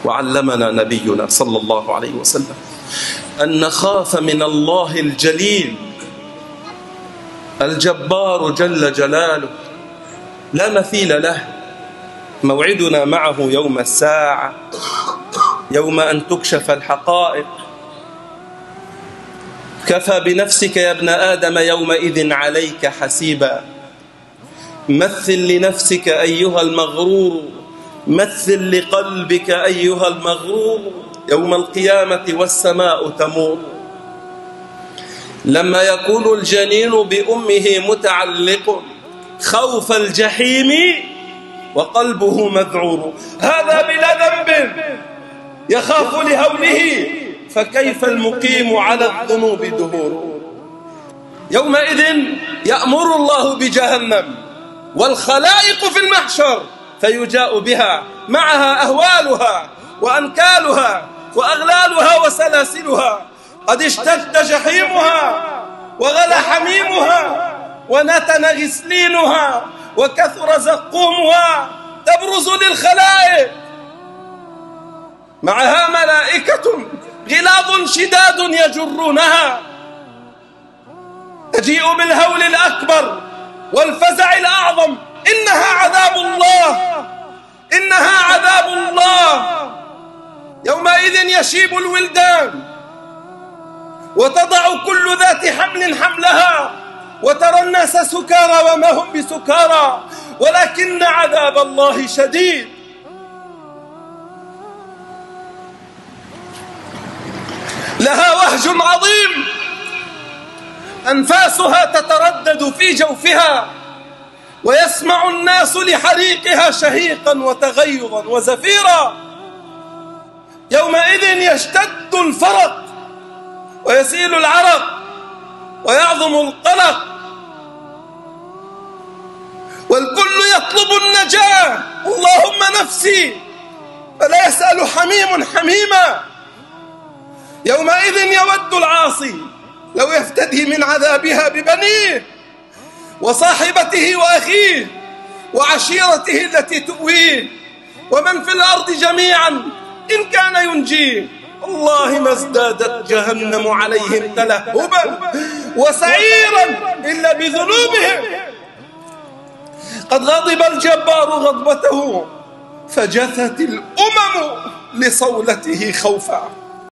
وعلمنا نبينا صلى الله عليه وسلم أن نخاف من الله الجليل الجبار جل جلاله لا مثيل له. موعدنا معه يوم الساعة، يوم أن تكشف الحقائق. كفى بنفسك يا ابن آدم يومئذ عليك حسيبا. مثل لنفسك أيها المغرور، مثل لقلبك أيها المغرور، يوم القيامة والسماء تمور. لما يكون الجنين بأمه متعلق خوف الجحيم وقلبه مذعور، هذا بلا ذنب يخاف لهوله، فكيف المقيم على الذنوب دهور. يومئذ يأمر الله بجهنم والخلائق في المحشر، فيجاء بها معها أهوالها وأنكالها وأغلالها وسلاسلها، قد اشتد جحيمها وغلى حميمها ونتن غسلينها وكثر زقومها، تبرز للخلائق معها ملائكة غلاظ شداد يجرونها، تجيء بالهول الأكبر والفزع الأعظم. إنها عذاب الله، إنها عذاب الله. يومئذ يشيب الولدان وتضع كل ذات حمل حملها، وترى الناس سكارى وما هم بسكارى، ولكن عذاب الله شديد. لها وهج عظيم، أنفاسها تتردد في جوفها، ويسمع الناس لحريقها شهيقا وتغيظا وزفيرا. يومئذ يشتد الفرق ويسيل العرق ويعظم القلق، والكل يطلب النجاة، اللهم نفسي، فلا يسأل حميم حميما. يومئذ يود العاصي لو يفتدي من عذابها ببنيه وصاحبته وأخيه وعشيرته التي تؤويه ومن في الأرض جميعا إن كان ينجيه. والله ما ازدادت جهنم عليهم تلهبا وسعيرا إلا بذنوبهم. قد غضب الجبار غضبته، فجثت الأمم لصولته خوفا.